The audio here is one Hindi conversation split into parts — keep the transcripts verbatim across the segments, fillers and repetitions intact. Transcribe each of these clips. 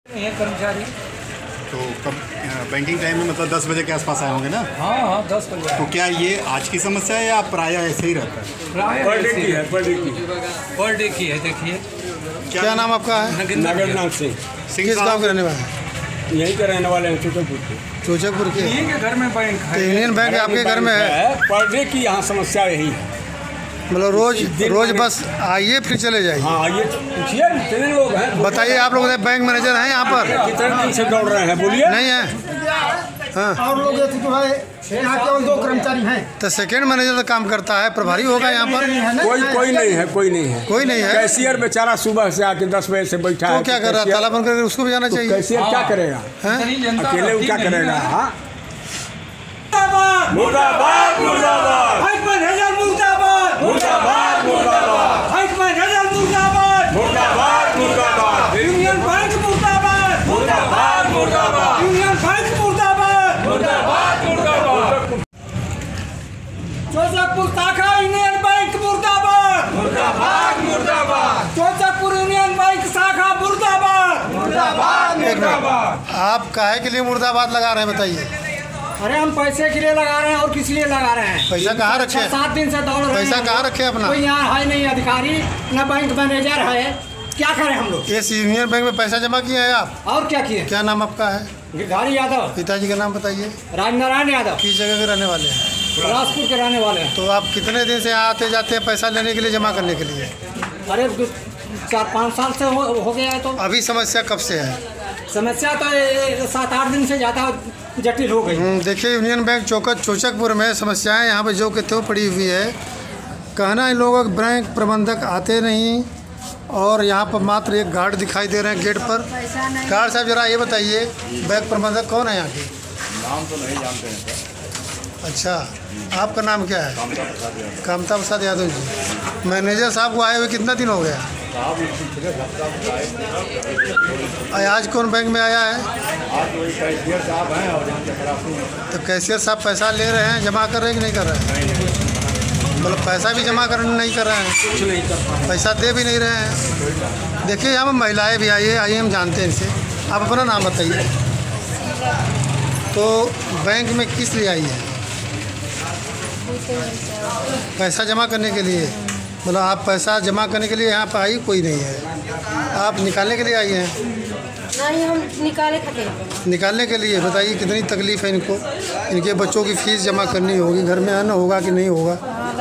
कर्मचारी तो कब बैंकिंग टाइम में मतलब दस बजे के आसपास आए होंगे ना? हाँ हाँ दस बजे। तो क्या ये आज की समस्या है या प्राय ऐसे ही रहता है? प्राय पर डे की है, पर डे की पर डे की है। देखिए क्या, क्या नाम आपका है? नगरनाथ सिंह। किस गांव के रहने वाले हैं? यहीं के रहने वाले हैं चोचकपुर के। चोचकपुर के। यहीं के घर में बैंक तो है। यूनियन बैंक आपके घर में है? पर डे की यहाँ समस्या यही है। मतलब रोज रोज बस आइए फिर चले जाइए। हाँ आइए पूछिए कितने लोग हैं। बताइए आप लोग बैंक मैनेजर हैं यहाँ पर? कितने दिन से दौड़ रहे हैं बोलिए। नहीं है? हाँ और लोग जो है यहाँ केवल दो कर्मचारी हैं। तो सेकंड मैनेजर तो काम करता है, प्रभारी होगा यहाँ पर? कोई कोई नहीं है, कोई नहीं है। कोई नहीं है। कैशियर बेचारा सुबह से आके दस बजे से बैठा है। तो क्या कर रहा है? ताला बंद करके उसको भी जाना चाहिए। कैशियर क्या करेगा? हैं? अकेले वो क्या करेगा? हाँ मुर्दाबाद मुर्दाबाद बैंक मैनेजर मुर्दाबाद मुर्दाबाद मुर्दाबाद बैंक मैनेजर मुर्दाबाद मुर्दाबाद मुर्दाबाद यूनियन बैंक मुर्दाबाद मुर्दाबाद मुर्दाबाद यूनियन बैंक मुर्दाबाद मुर्दाबाद मुर्दाबाद चोचकपुर शाखा यूनियन बैंक मुर्दाबाद मुर्दाबाद मुर्दाबाद चोचकपुर यूनियन बैंक शाखा मुर्दाबाद मुर्दाबाद मुर्दाबाद। आप काहे के लिए मुर्दाबाद लगा रहे हैं बताइए? अरे हम पैसे के लिए लगा रहे हैं और किस लिए लगा रहे हैं? पैसा कहाँ रखे? छह सात दिन से दौड़ रहे हैं। पैसा कहाँ रखे अपना? कोई यहाँ है नहीं अधिकारी, न बैंक मैनेजर है, क्या करें हम लोग? इस यूनियन बैंक में पैसा जमा किया है आप? और क्या किए? क्या नाम आपका है? गिरधारी यादव। पिताजी का नाम बताइए। राजनारायण यादव। किस जगह के रहने वाले हैं? राजपुर के रहने वाले हैं। तो आप कितने दिन से यहाँ आते जाते हैं पैसा लेने के लिए, जमा करने के लिए? अरे दो- चार पाँच साल से हो, हो गया है। तो अभी समस्या कब से है? समस्या तो ये सात आठ दिन से ज़्यादा जटिल हो गई। हम्म, देखिए यूनियन बैंक चौकत चोचकपुर में समस्याएं यहाँ पे जो के त्यों पड़ी हुई है। कहना इन लोगों के बैंक प्रबंधक आते नहीं और यहाँ पर मात्र एक गार्ड दिखाई दे रहे हैं गेट पर। गार्ड साहब जरा ये बताइए बैंक प्रबंधक कौन है यहाँ के? नाम तो नहीं जानते हैं सर। अच्छा, आपका नाम क्या है? कामता प्रसाद यादव। कामता प्रसाद यादव जी। मैनेजर साहब को आए हुए कितना दिन हो गया? साहब पिछले हफ्ता में आए थे। आज कौन बैंक में आया है? आज वही कैशियर साहब हैं और यहाँ के खराब हैं। तो कैशियर साहब पैसा ले रहे हैं, जमा कर रहे हैं कि नहीं कर रहे हैं? मतलब पैसा भी जमा कर नहीं कर रहे हैं, कुछ नहीं कर पा पैसा दे भी नहीं रहे हैं। देखिए यहाँ पर महिलाएं भी आई है, आइए हम जानते हैं इनसे। आप अपना नाम बताइए। तो बैंक में किस लिए आई है? पैसा जमा करने के लिए। मतलब आप पैसा जमा करने के लिए यहाँ पर आई, कोई नहीं है। आप निकालने के लिए आई हैं? नहीं, हम निकाले खाते। निकालने के लिए। बताइए कितनी तकलीफ़ है इनको? इनके बच्चों की फ़ीस जमा करनी होगी, घर में आना होगा कि नहीं होगा,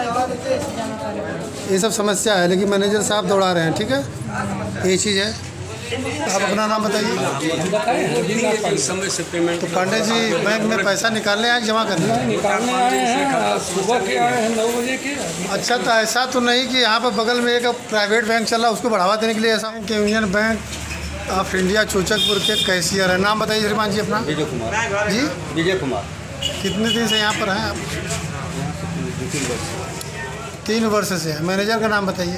ये सब समस्या है। लेकिन मैनेजर साहब दौड़ा रहे हैं, ठीक है, यही चीज़ है। आप अपना नाम बताइए। समय से पेमेंट तो पांडे जी बैंक में पैसा निकालने आए जमा करने? निकालने आए हैं, सुबह के आए हैं नौ बजे के। अच्छा, तो ऐसा तो नहीं कि यहाँ पर बगल में एक प्राइवेट बैंक चल रहा है उसको बढ़ावा देने के लिए ऐसा कि Union Bank of India Chochakpur के कैशियर है? नाम बताइए श्रीमान जी अपना। विजय कुमार। जी विजय कुमार। कितने दिन से यहाँ पर हैं आप? तीन वर्ष से है। मैनेजर का नाम बताइए।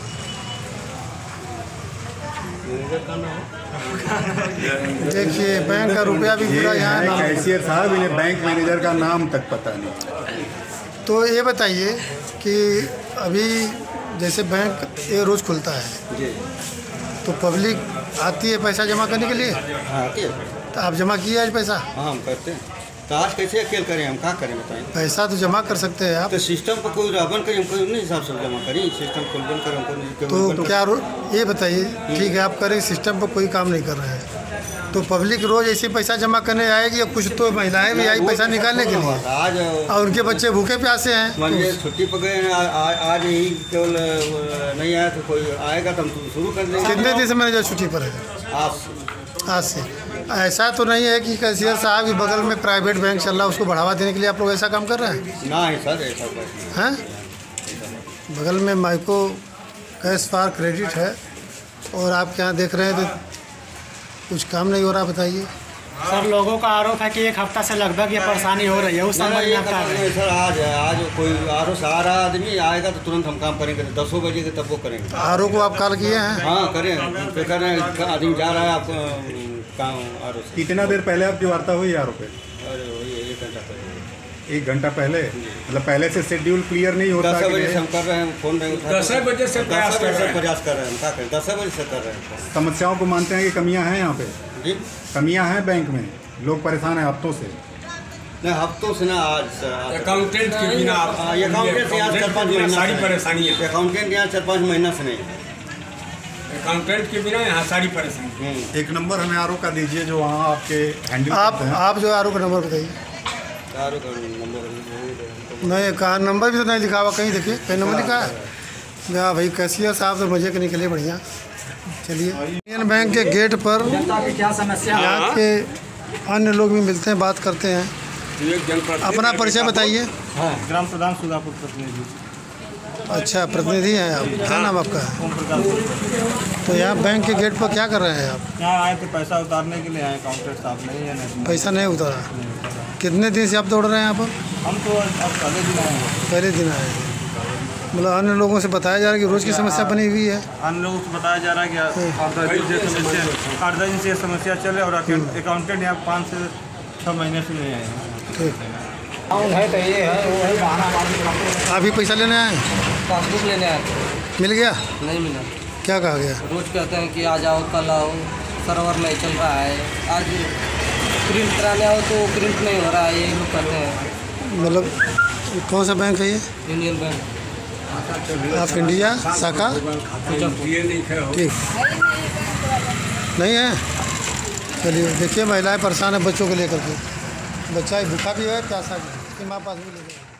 देखिए बैंक का रुपया भी पूरा यहाँ नाम। कैशियर साहब, इन्हें बैंक मैनेजर का नाम तक पता नहीं। तो ये बताइए कि अभी जैसे बैंक ये रोज़ खुलता है जी तो पब्लिक आती है पैसा जमा करने के लिए, हाँ आती है। तो आप जमा किए आज पैसा? हाँ हम करते हैं। तो आज कैसे अकेले करें, हम क्या करें बताइए। पैसा तो जमा कर सकते हैं आप। तो सिस्टम पर कोई रावण करें, हमको उन्हीं हिसाब से जमा करें। सिस्टम खोल बंद करें हमको। तो क्या रो- ये बताइए, ठीक है आप करें, सिस्टम पर कोई काम नहीं कर रहे हैं, तो पब्लिक रोज़ ऐसे पैसा जमा करने आएगी या कुछ तो महिलाएं भी आई पैसा निकालने के लिए, आज और उनके बच्चे भूखे प्यासे हैं। मान लीजिए छुट्टी पर गए हैं, आ- आ- आज ही केवल नहीं आया तो कोई आएगा तो हम शुरू कर देंगे। कितने दिन से मैनेजर छुट्टी पर है? आप आज से। ऐसा तो नहीं है कि कैशियर साहब के बगल में प्राइवेट बैंक चल रहा है उसको बढ़ावा देने के लिए आप लोग ऐसा काम कर रहे हैं? ना ही सर, ऐसा कुछ हैं? बगल में माइको कैश फॉर क्रेडिट है और आप क्या देख रहे हैं तो कुछ काम नहीं हो रहा, बताइए। सर लोगों का आरोप है कि एक हफ्ता से लगभग ये परेशानी हो रही है, उस ना, ना, समय ये में क्या करना नहीं, सर आज है। आज कोई आरो से आ रहा आदमी आएगा तो तुरंत हम काम करेंगे। दसों बजे के तब वो करेंगे। आर ओ को आप कॉल किए हैं? हाँ करें, पे कर रहे हैं। आदमी जा रहा है आप अम, काम आरो से। कितना देर पहले आपकी वार्ता हुई आरोप पे? अरे वही एक घंटा पहले। एक घंटा पहले। मतलब पहले से शेड्यूल क्लियर नहीं होता दस कि बजे से नहीं? हम कर रहे हैं, फोन नहीं उठा दस बजे से प्रयास दस कर बजे रहे से हैं। प्रयास कर रहे हैं, क्या करें, दस बजे से कर रहे हैं समस्याओं को मानते हैं कि कमियां हैं यहाँ पे, जी। कमियां हैं बैंक में, लोग परेशान हैं हफ्तों से। नहीं, हफ्तों से ना आज से- अकाउंटेंट के बिना आप हाँ, ये अकाउंटेंट से यहाँ चार पाँच महीना सारी से- परेशानियाँ अकाउंटेंट यहाँ चार पाँच महीना से नहीं है। अकाउंटेंट के बिना यहाँ सारी परेशानी। हम्म। एक नंबर हमें आर ओ का दीजिए जो वहाँ आपके हैंडल आप करते हैं। आप जो आर ओ का नंबर बताइए। चारों का नंबर नहीं, कहा नंबर भी तो नहीं लिखा हुआ, कहीं देखिए कहीं नंबर लिखा है। या भाई कैशियर साहब तो मजे के निकले बढ़िया। चलिए, यूनियन बैंक के गेट पर जनता की क्या समस्या है? यहाँ के अन्य लोग भी मिलते हैं, बात करते हैं। एक जनप्रतिनिधि अपना परिचय बताइए। ग्राम प्रधान सुधापुर प्रतिनिधि। अच्छा, प्रतिनिधि हैं आप, क्या नाम आपका है? ओम प्रकाश। तो यहाँ बैंक के गेट पर क्या कर रहे हैं आप? यहाँ आए थे पैसा उतारने के लिए, आए काउंटर साहब नहीं है नहीं। पैसा नहीं उतारा? कितने दिन से आप दौड़ रहे हैं यहाँ पर? हम तो अब पहले दिन आए हैं। पहले दिन आए हैं। मतलब अन्य लोगों से बताया जा रहा है कि रोज़ की समस्या बनी हुई है। अन्य लोगों को बताया जा रहा है कि आठ दस दिन से समस्या आठ दस दिन से ये समस्या चले और अकाउंटेंट यहाँ पाँच से छः महीने से नहीं आए हैं। ठीक, है तो ये है, वो है बहाना मारने आप ही पैसा लेने आए? पासबुक लेने आए थे, मिल गया? नहीं मिला। क्या कहा गया? रोज कहते हैं कि आज आओ कल आओ, सर्वर नहीं चल रहा है। आज प्रिंट कराने आओ तो प्रिंट नहीं हो रहा है, ये लोग कहते हैं। मतलब कौन सा बैंक है ये? Union bank. आप इंडिया शाखा? ठीक, नहीं है? चलिए, देखिए महिलाएं परेशान है बच्चों को लेकर के। बच्चा भूखा भी है, प्यासा भी है, इसकी माँ पास भी ले गए।